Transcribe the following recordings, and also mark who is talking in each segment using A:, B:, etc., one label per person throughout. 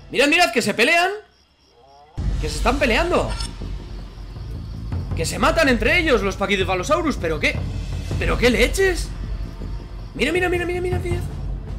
A: Mirad, mirad, que se pelean. Que se están peleando. Que se matan entre ellos los Pachycephalosaurus. ¿Pero qué? ¿Pero qué leches? Mira, mira, mira, mira, mira, mira.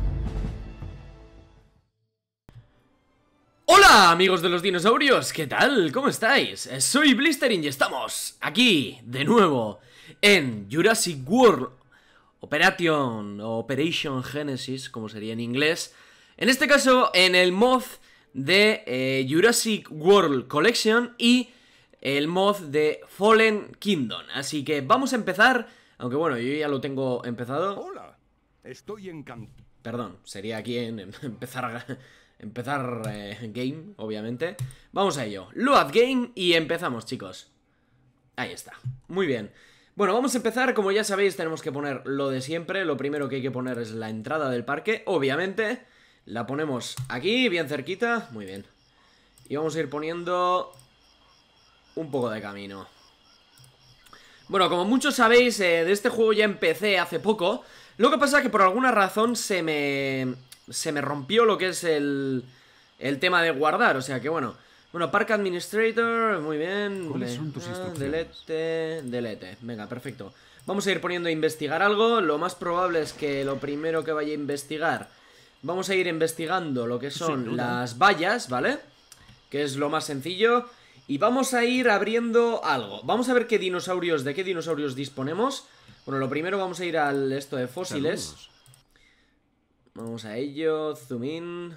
A: Hola amigos de los dinosaurios, ¿qué tal? ¿Cómo estáis? Soy Blistering y estamos aquí de nuevo en Jurassic World Operation Genesis, como sería en inglés. En este caso en el mod de Jurassic World Collection y el mod de Fallen Kingdom. Así que vamos a empezar, aunque bueno, yo ya lo tengo empezado.
B: Hola, estoy encantado.
A: Perdón, sería aquí en empezar game, obviamente. Vamos a ello, load game y empezamos, chicos. Ahí está, muy bien. Bueno, vamos a empezar, como ya sabéis tenemos que poner lo de siempre. Lo primero que hay que poner es la entrada del parque, obviamente. La ponemos aquí, bien cerquita, muy bien. Y vamos a ir poniendo un poco de camino. Bueno, como muchos sabéis, de este juego ya empecé hace poco. Lo que pasa es que por alguna razón se me rompió lo que es el tema de guardar, o sea que bueno. Bueno, Park Administrator, muy bien.
B: ¿Cuáles son tus instrucciones?
A: Delete, venga, perfecto. Vamos a ir poniendo a investigar algo. Lo más probable es que lo primero que vaya a investigar, vamos a ir investigando lo que son las vallas, ¿vale? Que es lo más sencillo. Y vamos a ir abriendo algo. Vamos a ver de qué dinosaurios disponemos. Bueno, lo primero vamos a ir al esto de fósiles.
B: Saludos.
A: Vamos a ello, zoom in.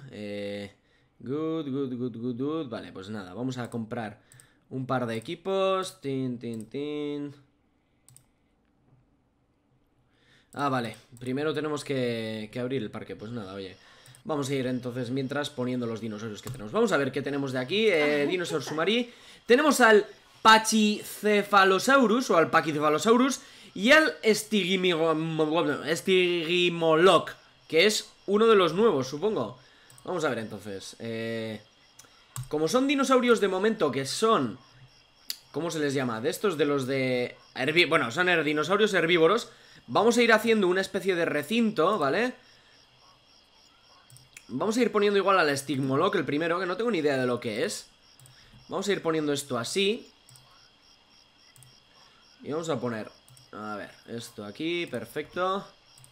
A: Good. Vale, pues nada, vamos a comprar un par de equipos. Tin. Ah, vale, primero tenemos que abrir el parque. Pues nada, oye, vamos a ir entonces mientras poniendo los dinosaurios que tenemos. Vamos a ver qué tenemos de aquí. Dinosaur Sumari. Tenemos al Pachycephalosaurus o al Pachycephalosaurus y al Stygimoloch, que es uno de los nuevos, supongo. Vamos a ver entonces. Como son dinosaurios de momento que son... ¿Cómo se les llama? De estos de los de... Bueno, son dinosaurios herbívoros. Vamos a ir haciendo una especie de recinto, ¿vale? Vamos a ir poniendo igual al Stygimoloch, el primero, que no tengo ni idea de lo que es. Vamos a ir poniendo esto así. Y vamos a poner... A ver, esto aquí, perfecto.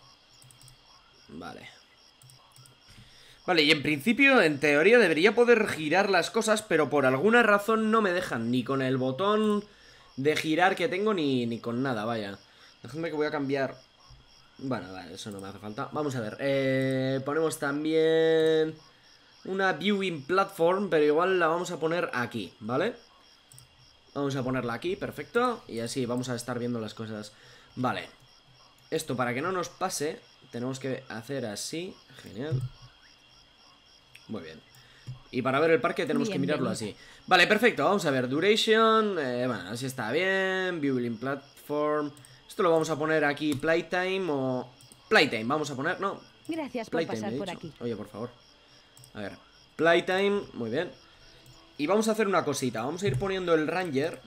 A: Vale. Vale, y en principio, en teoría, debería poder girar las cosas, pero por alguna razón no me dejan, ni con el botón de girar que tengo, ni con nada, vaya. Déjame que voy a cambiar. Bueno, vale, eso no me hace falta. Vamos a ver, ponemos también una viewing platform, pero igual la vamos a poner aquí, ¿vale? Vamos a ponerla aquí, perfecto. Y así vamos a estar viendo las cosas. Vale. Esto, para que no nos pase, tenemos que hacer así. Genial. Muy bien. Y para ver el parque tenemos que mirarlo así. Vale, perfecto, vamos a ver. Duration, bueno, así está bien. Viewing platform. Esto lo vamos a poner aquí, playtime o... Playtime, vamos a poner, no.
C: Gracias por pasar por aquí.
A: Oye, por favor. A ver, playtime, muy bien. Y vamos a hacer una cosita. Vamos a ir poniendo el ranger.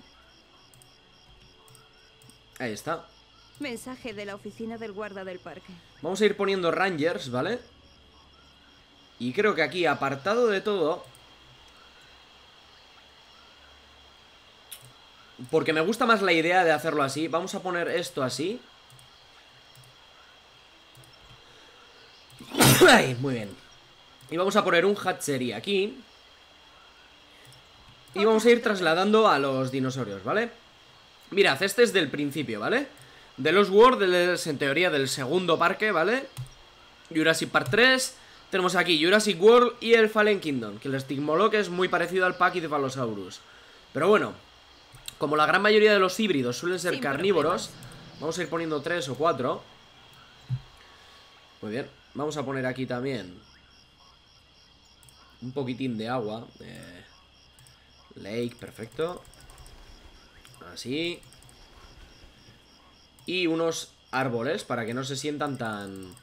A: Ahí está.
C: Mensaje de la oficina del guarda del parque.
A: Vamos a ir poniendo rangers, ¿vale? Y creo que aquí, apartado de todo, porque me gusta más la idea de hacerlo así, vamos a poner esto así. Ay, muy bien. Y vamos a poner un hatchery aquí. Y vamos a ir trasladando a los dinosaurios, ¿vale? Mirad, este es del principio, ¿vale? De los World, en teoría del segundo parque, ¿vale? Jurassic Park 3. Tenemos aquí Jurassic World y el Fallen Kingdom, que el Stygimoloch es muy parecido al Pachycephalosaurus. Pero bueno, como la gran mayoría de los híbridos suelen ser carnívoros, vamos a ir poniendo 3 o 4. Muy bien, vamos a poner aquí también un poquitín de agua. Lake, perfecto. Así. Y unos árboles para que no se sientan tan...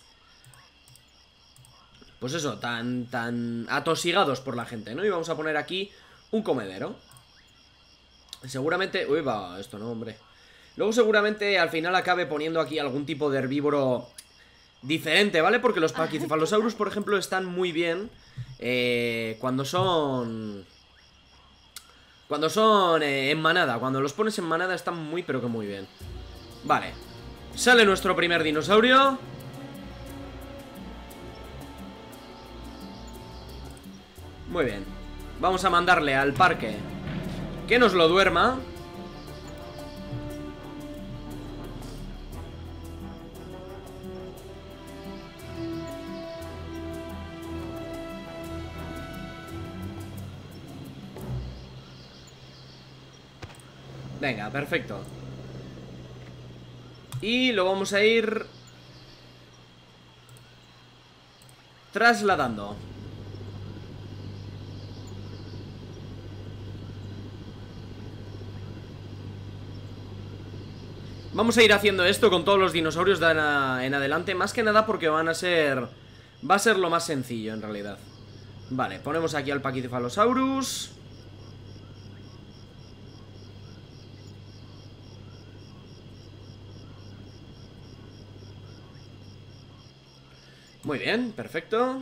A: Pues eso, tan atosigados por la gente, ¿no? Y vamos a poner aquí un comedero. Seguramente... Uy, va, esto no, hombre. Luego seguramente al final acabe poniendo aquí algún tipo de herbívoro diferente, ¿vale? Porque los Pachycephalosaurus, por ejemplo, están muy bien cuando son en manada. Cuando los pones en manada están muy pero que muy bien. Vale. Sale nuestro primer dinosaurio. Muy bien. Vamos a mandarle al parque que nos lo duerma. Venga, perfecto. Y lo vamos a ir trasladando. Vamos a ir haciendo esto con todos los dinosaurios de en adelante. Más que nada porque va a ser lo más sencillo en realidad. Vale, ponemos aquí al Pachycephalosaurus. Muy bien, perfecto.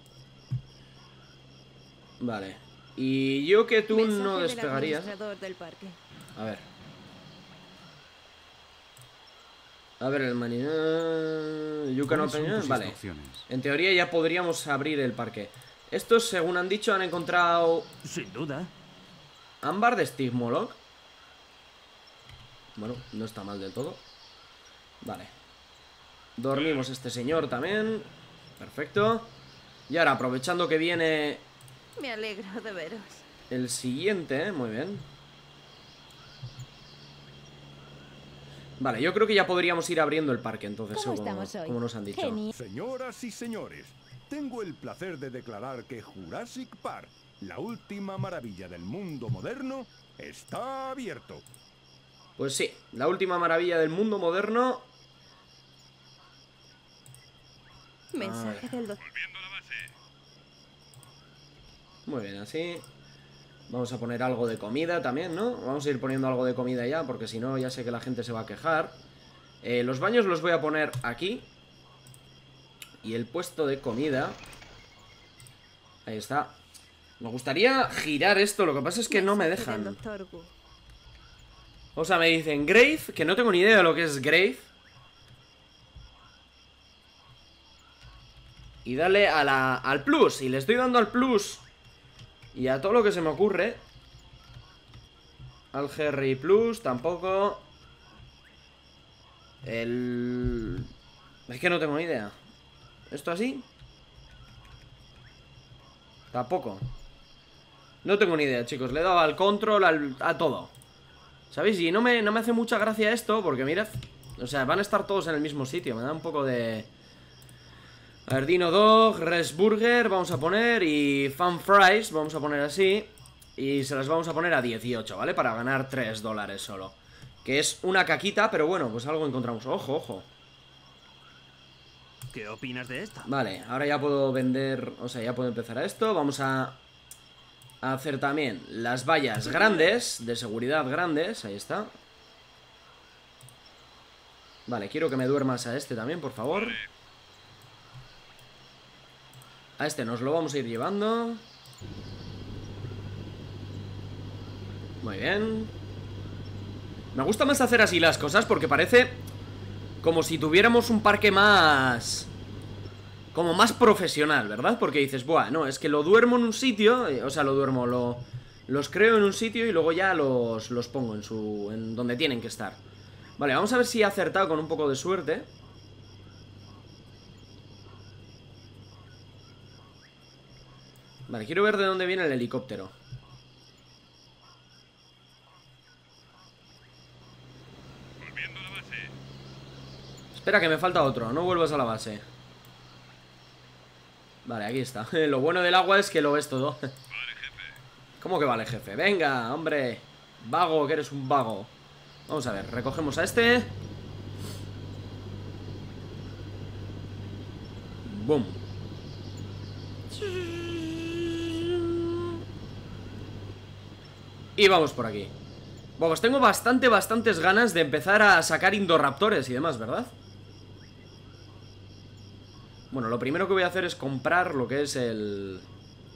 A: Vale. Y yo que tú no despegarías. A ver. A ver, el Vale. En teoría ya podríamos abrir el parque. Estos, según han dicho, han encontrado...
D: Sin duda.
A: Ámbar de Stigmolog. Bueno, no está mal del todo. Vale. Dormimos este señor también. Perfecto. Y ahora, aprovechando que viene...
C: Me alegro de veros.
A: El siguiente, muy bien. Vale, yo creo que ya podríamos ir abriendo el parque entonces,
C: ¿Cómo estamos hoy?
A: Como nos han dicho.
B: Señoras y señores, tengo el placer de declarar que Jurassic Park, la última maravilla del mundo moderno, está abierto.
A: Pues sí, la última maravilla del mundo moderno.
C: Mensaje del doctor.
B: Volviendo a la base.
A: Muy bien, así. Vamos a poner algo de comida también, ¿no? Vamos a ir poniendo algo de comida ya, porque si no ya sé que la gente se va a quejar. Los baños los voy a poner aquí. Y el puesto de comida. Ahí está. Me gustaría girar esto, lo que pasa es que no me dejan. O sea, me dicen Grave, que no tengo ni idea de lo que es Grave. Y dale a al plus. Y le estoy dando al plus. Y a todo lo que se me ocurre. Al GRI Plus tampoco. Es que no tengo ni idea. ¿Esto así? Tampoco. No tengo ni idea, chicos. Le he dado al control, a todo. ¿Sabéis? Y no me hace mucha gracia esto. Porque mirad, o sea, van a estar todos en el mismo sitio. Me da un poco de... A ver, Dino Dog, Res Burger vamos a poner y Fan Fries vamos a poner así. Y se las vamos a poner a 18, ¿vale? Para ganar $3 solo. Que es una caquita, pero bueno, pues algo encontramos. Ojo, ojo.
D: ¿Qué opinas de esta?
A: Vale, ahora ya puedo vender, o sea, ya puedo empezar a esto. Vamos a hacer también las vallas grandes, de seguridad grandes, ahí está. Vale, quiero que me duermas a este también, por favor. A este nos lo vamos a ir llevando. Muy bien. Me gusta más hacer así las cosas porque parece como si tuviéramos un parque más... como más profesional, ¿verdad? Porque dices, buah, no, es que lo duermo en un sitio. O sea, los creo en un sitio y luego ya los pongo en donde tienen que estar. Vale, vamos a ver si he acertado con un poco de suerte. Vale, quiero ver de dónde viene el helicóptero.
B: Volviendo a la base.
A: Espera, que me falta otro, no vuelvas a la base. Vale, aquí está. Lo bueno del agua es que lo ves todo.
B: Vale, jefe.
A: ¿Cómo que vale, jefe? Venga, hombre. Vago, que eres un vago. Vamos a ver, recogemos a este. Boom. Y vamos por aquí. Bueno, pues tengo bastantes ganas de empezar a sacar Indoraptores y demás, ¿verdad? Bueno, lo primero que voy a hacer es comprar lo que es el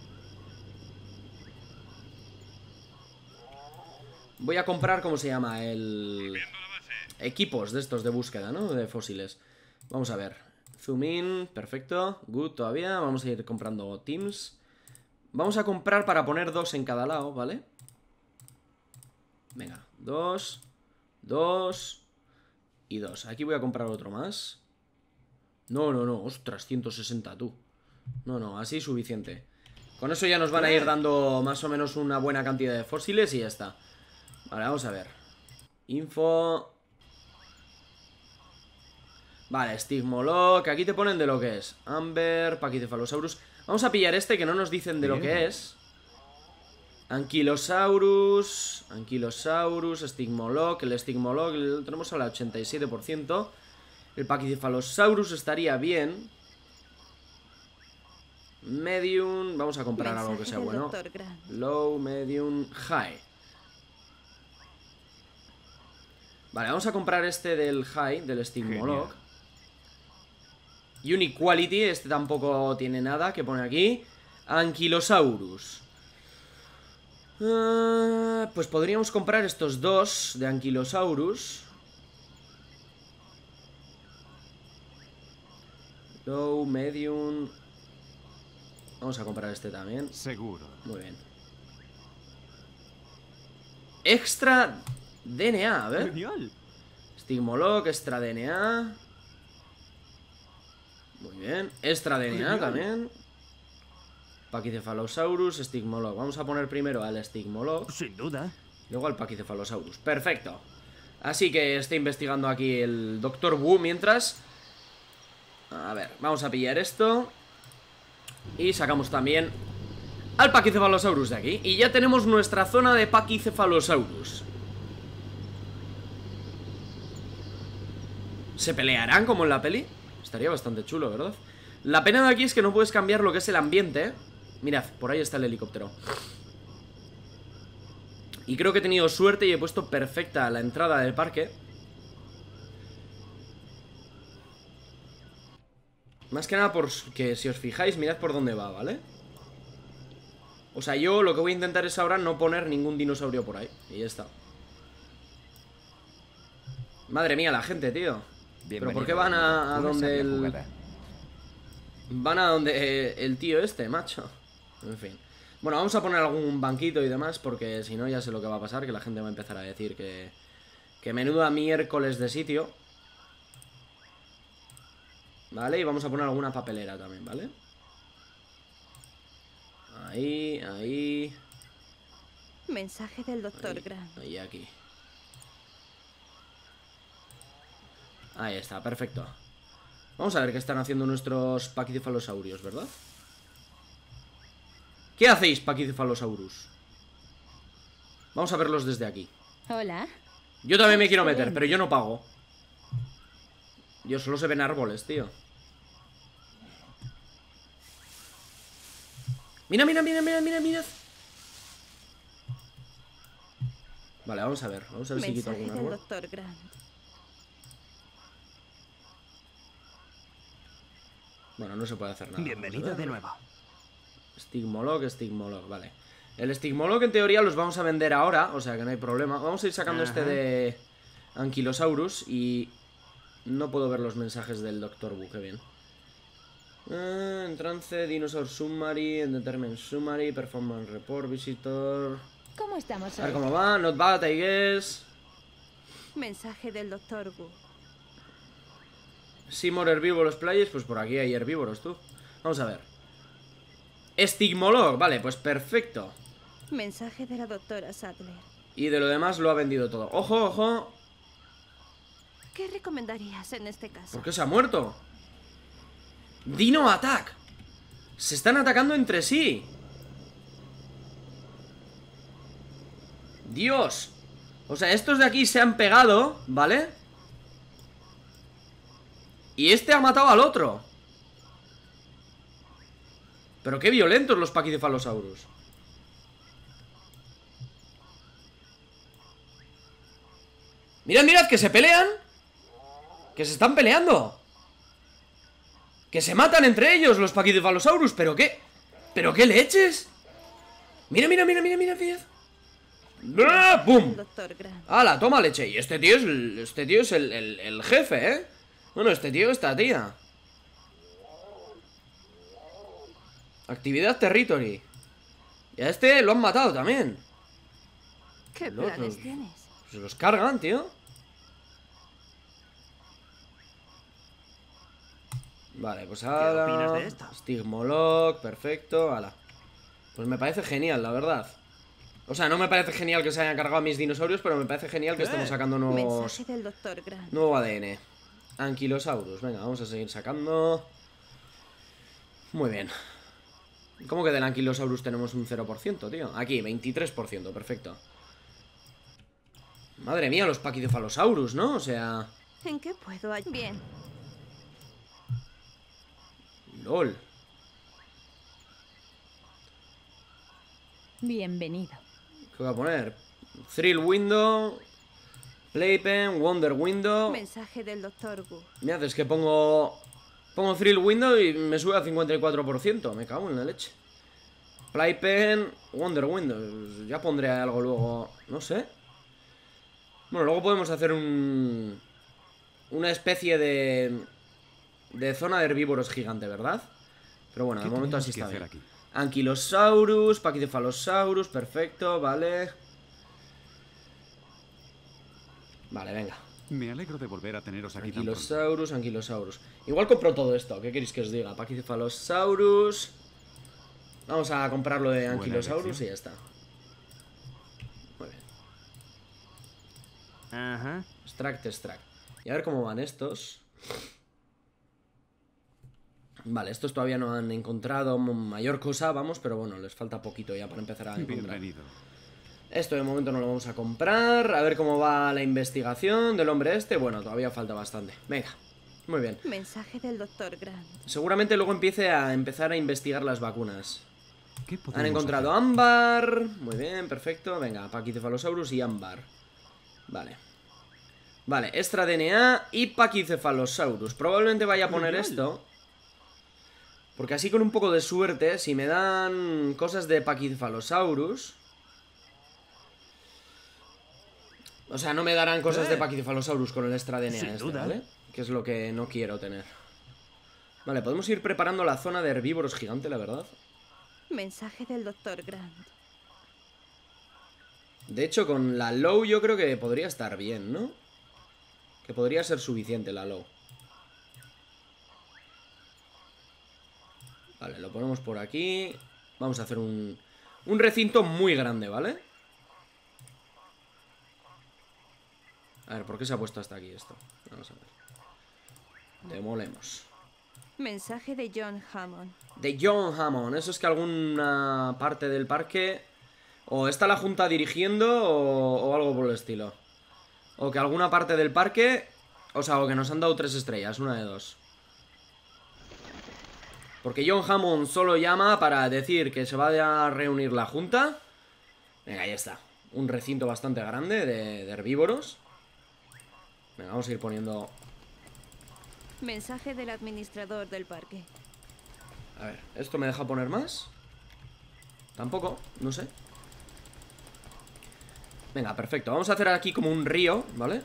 A: voy a comprar, ¿cómo se llama? Equipos de estos de búsqueda, ¿no? De fósiles. Vamos a ver. Zoom in, perfecto. Good todavía. Vamos a ir comprando teams. Vamos a comprar para poner 2 en cada lado, ¿vale? Venga, 2, 2 y 2. Aquí voy a comprar otro más. No, ostras, 160 tú. No, así es suficiente. Con eso ya nos van a ir dando más o menos una buena cantidad de fósiles y ya está. Vale, vamos a ver. Info. Vale, Stigmolog. Aquí te ponen de lo que es. Amber, Pachycephalosaurus. Vamos a pillar este que no nos dicen de lo que es. Ankylosaurus, Stigmolog. El Stigmolog lo tenemos al 87%. El Pachycephalosaurus estaría bien. Medium, vamos a comprar algo que sea bueno. Low, medium, high. Vale, vamos a comprar este del high, del Stigmolog. Uniquality, este tampoco tiene nada que pone aquí. Ankylosaurus. Pues podríamos comprar estos dos de Ankylosaurus. Low, medium. Vamos a comprar este también.
D: Seguro.
A: Muy bien. Extra DNA, a ver.
D: Genial.
A: Stigmolog, extra DNA. Muy bien. Extra DNA también. Pachycephalosaurus, Stigmolog. Vamos a poner primero al Stigmolog.
D: Sin duda.
A: Luego al Pachycephalosaurus. Perfecto. Así que está investigando aquí el Dr. Wu mientras. A ver, vamos a pillar esto. Y sacamos también al Pachycephalosaurus de aquí. Y ya tenemos nuestra zona de Pachycephalosaurus. ¿Se pelearán como en la peli? Estaría bastante chulo, ¿verdad? La pena de aquí es que no puedes cambiar lo que es el ambiente, ¿eh? Mirad, por ahí está el helicóptero. Y creo que he tenido suerte y he puesto perfecta la entrada del parque. Más que nada porque si os fijáis, mirad por dónde va, ¿vale? O sea, yo lo que voy a intentar es ahora no poner ningún dinosaurio por ahí. Y ya está. Madre mía, la gente, tío. ¿Pero por qué van a donde el... Van a donde el tío este, macho? En fin. Bueno, vamos a poner algún banquito y demás, porque si no ya sé lo que va a pasar, que la gente va a empezar a decir que menuda miércoles de sitio. Vale, y vamos a poner alguna papelera también, ¿vale? Ahí, ahí.
C: Mensaje del Dr. Grant.
A: Ahí, aquí. Ahí está, perfecto. Vamos a ver qué están haciendo nuestros Pachycephalosaurios, ¿verdad? ¿Qué hacéis, Pachycephalosaurus? Vamos a verlos desde aquí.
E: Hola.
A: Yo también me quiero meter, pero yo no pago. Dios, solo se ven árboles, tío. Mira, mira, mira, mira, mira, mira. Vale, vamos a ver si quito algún árbol.
C: Mensaje del Dr. Grant.
A: Bueno, no se puede hacer nada.
D: Bienvenido de nuevo.
A: Stigmolog, Stigmolog, vale. El Stigmolog en teoría los vamos a vender ahora, o sea que no hay problema. Vamos a ir sacando este de Ankylosaurus y no puedo ver los mensajes del Dr. Wu, qué bien. En trance, Dinosaur Summary, Indeterminate Summary, Performance Report, Visitor.
E: ¿Cómo estamos
A: A ver
E: hoy?
A: cómo va, not bad, I guess.
C: Mensaje del Dr. Wu.
A: Seymour herbívoros players, pues por aquí hay herbívoros, tú. Vamos a ver. Stigmolog, vale, pues perfecto.
C: Mensaje de la doctora Sadler.
A: Y de lo demás lo ha vendido todo. ¡Ojo, ojo!
C: ¿Qué recomendarías en este caso?
A: ¿Por qué se ha muerto? Dino Attack. Se están atacando entre sí. Dios. O sea, estos de aquí se han pegado, ¿vale? Y este ha matado al otro. Pero qué violentos los Pachycephalosaurus. Mirad, mirad, que se pelean. Que se están peleando. Que se matan entre ellos los Pachycephalosaurus. ¿Pero qué? ¿Pero qué leches? Mira, mira, mira, mira, mira, mirad. ¡Ah! ¡Pum!
C: Doctor Grant.
A: ¡Hala, toma leche! Y este tío es el jefe, ¿eh? Bueno, este tío, esta tía. Actividad Territory. Y a este lo han matado también.
C: ¿Qué
A: Los-
C: planes tienes?
A: Se los cargan, tío. Vale, pues ahora.
D: opinas de esto?
A: Stigmolog, perfecto, ala. Pues me parece genial, la verdad. O sea, no me parece genial que se hayan cargado a mis dinosaurios, pero me parece genial que estemos sacando nuevos.
C: Mensaje del Doctor Grant.
A: Nuevo ADN. Anquilosaurus. Venga, vamos a seguir sacando. Muy bien. ¿Cómo que del Anquilosaurus tenemos un 0%, tío? Aquí, 23%, perfecto. Madre mía, los Pachycephalosaurus, ¿no? O sea...
C: ¿En qué puedo ayudar? Bien.
A: LOL.
E: Bienvenido.
A: ¿Qué voy a poner? Thrill Window, Playpen, Wonder Window.
C: Mensaje del Doctor Wu.
A: Mira, es que pongo Thrill Window y me sube a 54%. Me cago en la leche. Playpen, Wonder Window. Ya pondré algo luego. No sé. Bueno, luego podemos hacer una especie de zona de herbívoros gigante, ¿verdad? Pero bueno, de
B: ¿Qué
A: momento
B: tenemos
A: así
B: que
A: está
B: hacer
A: bien.
B: aquí?
A: Anquilosaurus, Pachycephalosaurus, perfecto, vale. Vale, venga.
D: Me alegro de volver a teneros aquí tan pronto.
A: Anquilosaurus. Igual compro todo esto, ¿qué queréis que os diga? Pachycephalosaurus. Vamos a comprarlo de
D: Buena
A: Anquilosaurus y
D: elección.
A: ya está. Muy bien.
D: Ajá.
A: Extract. Y a ver cómo van estos. Vale, estos todavía no han encontrado mayor cosa, vamos, pero bueno, les falta poquito ya para empezar a encontrar.
D: Bienvenido.
A: Esto de momento no lo vamos a comprar. A ver cómo va la investigación del hombre este. Bueno, todavía falta bastante. Venga, muy bien.
C: Mensaje del Doctor Grant.
A: Seguramente luego empezar a investigar las vacunas.
D: ¿Qué podemos
A: Han encontrado
D: hacer?
A: ámbar. Muy bien, perfecto. Venga, Pachycephalosaurus y ámbar. Vale. Vale, extra DNA y Pachycephalosaurus. Probablemente vaya a poner esto. Porque así con un poco de suerte, si me dan cosas de Pachycephalosaurus... O sea, no me darán cosas de Pachycephalosaurus con el extra DNA
D: Sin
A: este,
D: duda.
A: ¿vale? Que es lo que no quiero tener. Vale, podemos ir preparando la zona de herbívoros gigante, la verdad.
C: Mensaje del Doctor Grant.
A: De hecho, con la low yo creo que podría estar bien, ¿no? Que podría ser suficiente la low. Vale, lo ponemos por aquí. Vamos a hacer un recinto muy grande, ¿vale? A ver, ¿por qué se ha puesto hasta aquí esto? Vamos a ver. Demolemos.
C: Mensaje de John Hammond.
A: De John Hammond. Eso es que alguna parte del parque... O está la junta dirigiendo o algo por el estilo. O que alguna parte del parque... O sea, o que nos han dado 3 estrellas, una de dos. Porque John Hammond solo llama para decir que se va a reunir la junta. Venga, ya está. Un recinto bastante grande de herbívoros. Venga, vamos a ir poniendo...
C: Mensaje del administrador del parque.
A: A ver, ¿esto me deja poner más? Tampoco, no sé. Venga, perfecto. Vamos a hacer aquí como un río, ¿vale?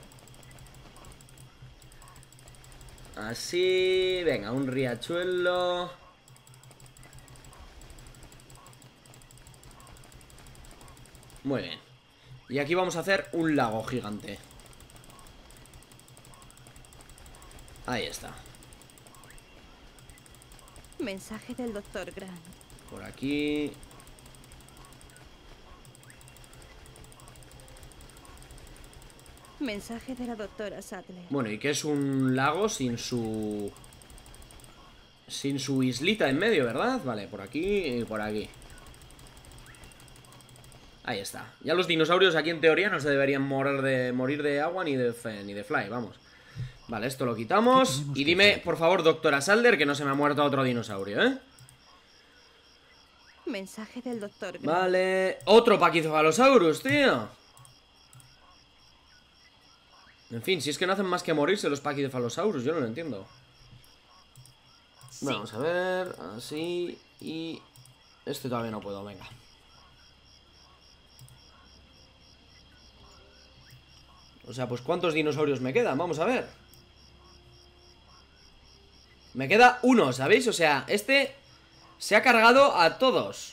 A: Así... Venga, un riachuelo. Muy bien. Y aquí vamos a hacer un lago gigante. Ahí está.
C: Mensaje del Doctor Grant.
A: Por aquí.
C: Mensaje de la doctora Sadler.
A: Bueno, y que es un lago sin su... Sin su islita en medio, ¿verdad? Vale, por aquí y por aquí. Ahí está. Ya los dinosaurios aquí en teoría no se deberían morir de agua ni de fly, vamos. Vale, esto lo quitamos.
D: ¿Qué tenemos
A: Y
D: que
A: dime,
D: hacer?
A: por favor, doctora Sadler, que no se me ha muerto otro dinosaurio, ¿eh?
C: Mensaje del Doctor Grant.
A: Vale. Otro Pachycephalosaurus, tío. En fin, si es que no hacen más que morirse los Pachycephalosaurus, yo no lo entiendo. Vamos a ver, así. Y... Este todavía no puedo, venga. O sea, pues ¿cuántos dinosaurios me quedan? Vamos a ver. Me queda uno, ¿sabéis? O sea, este se ha cargado a todos.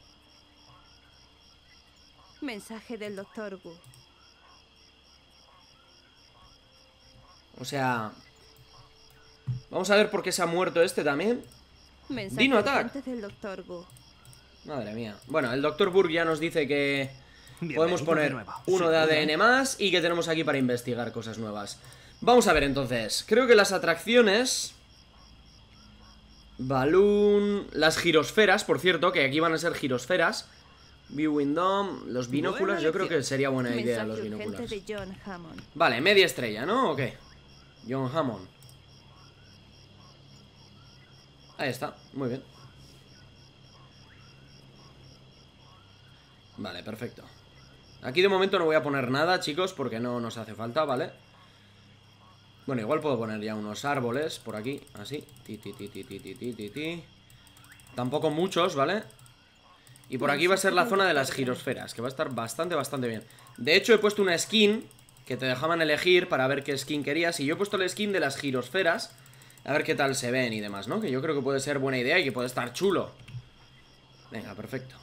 C: Mensaje del Dr. Wu.
A: O sea, vamos a ver por qué se ha muerto este también.
C: Mensaje
A: Dino Attack.
C: urgente del Dr. Wu.
A: Madre mía. Bueno, el Dr. Burg ya nos dice que podemos
E: Bienvenido
A: poner
E: de nuevo.
A: uno de ADN más y que tenemos aquí para investigar cosas nuevas. Vamos a ver entonces. Creo que las atracciones... Balloon... Las girosferas, por cierto, que aquí van a ser girosferas. Viewing Dome, los binóculos, yo creo que sería buena idea los
C: Mensaje
A: binóculos.
C: urgente de John Hammond.
A: Vale, media estrella, ¿no? ¿O qué? John Hammond. Ahí está, muy bien. Vale, perfecto. Aquí de momento no voy a poner nada, chicos, porque no nos hace falta, ¿vale? Bueno, igual puedo poner ya unos árboles por aquí, así. Tampoco muchos, ¿vale? Y por aquí va a ser la zona de las girosferas, que va a estar bastante bien. De hecho, he puesto una skin que te dejaban elegir para ver qué skin querías. Y yo he puesto la skin de las girosferas, a ver qué tal se ven y demás, ¿no? Que yo creo que puede ser buena idea y que puede estar chulo. Venga, perfecto.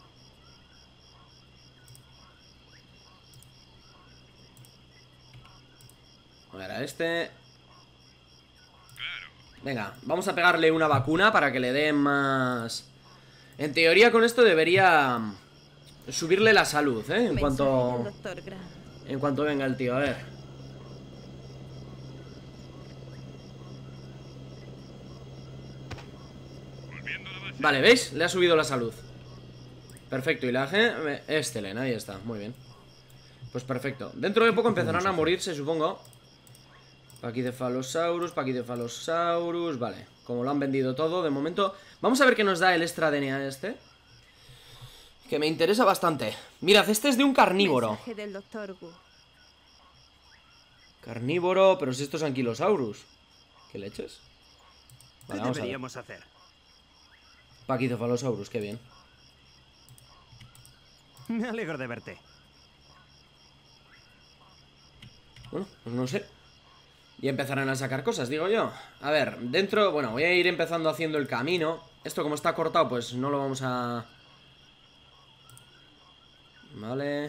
A: A ver, a este... Venga, vamos a pegarle una vacuna para que le dé más... En teoría con esto debería subirle la salud, ¿eh? En cuanto venga el tío, a ver. Vale, ¿veis? Le ha subido la salud. Perfecto, y la G... Excelente, ahí está, muy bien. Pues perfecto. Dentro de poco empezarán a morirse, supongo. Pachycephalosaurus, vale. Como lo han vendido todo, de momento. Vamos a ver qué nos da el extra DNA este, que me interesa bastante. Mirad, este es de un carnívoro.
C: Mensaje del Dr. Wu.
A: Carnívoro, pero si estos son anquilosaurus. ¿Qué leches? Vale,
E: ¿Qué deberíamos hacer?
A: Pachycephalosaurus, qué bien.
E: Me alegro de verte.
A: Bueno, pues no sé. Y empezarán a sacar cosas, digo yo. A ver, dentro, bueno, voy a ir empezando haciendo el camino. Esto como está cortado, pues no lo vamos a... Vale.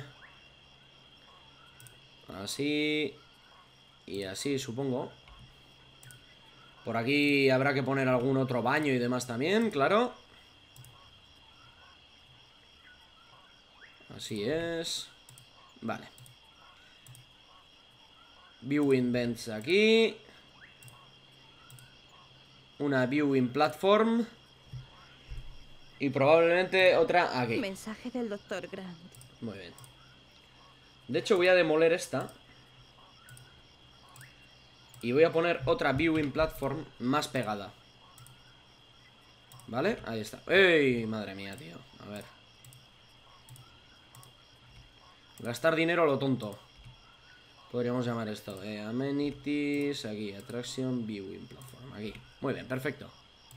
A: Así. Y así, supongo. Por aquí habrá que poner algún otro baño y demás también, claro. Así es. Vale. Viewing vents aquí. Una viewing platform. Y probablemente otra aquí.
C: Mensaje del Dr. Grant.
A: Muy bien. De hecho voy a demoler esta. Y voy a poner otra viewing platform más pegada. ¿Vale? Ahí está. ¡Ey! Madre mía, tío. A ver. Gastar dinero a lo tonto. Podríamos llamar esto amenities, aquí, attraction, viewing platform, aquí. Muy bien, perfecto.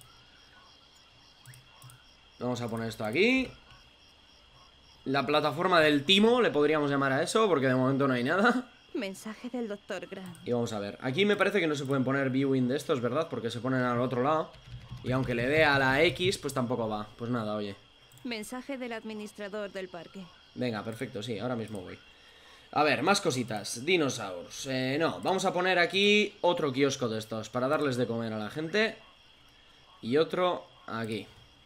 A: Vamos a poner esto aquí. La plataforma del timo, le podríamos llamar a eso, porque de momento no hay nada.
C: Mensaje del Dr. Grant.
A: Y vamos a ver, aquí me parece que no se pueden poner viewing de estos, ¿verdad? Porque se ponen al otro lado. Y aunque le dé a la X, pues tampoco va. Pues nada, oye.
C: Mensaje del administrador del parque.
A: Venga, perfecto, sí, ahora mismo voy. A ver, más cositas. Dinosaurs. No, vamos a poner aquí otro kiosco de estos para darles de comer a la gente. Y otro aquí.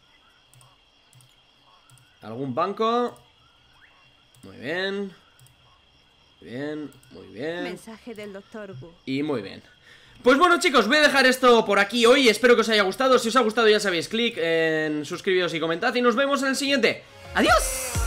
A: ¿Algún banco? Muy bien. Muy bien, muy bien.
C: Mensaje del Dr. Wu.
A: Y muy bien. Pues bueno, chicos, voy a dejar esto por aquí hoy. Espero que os haya gustado. Si os ha gustado, ya sabéis, clic en suscribiros y comentad. Y nos vemos en el siguiente. ¡Adiós!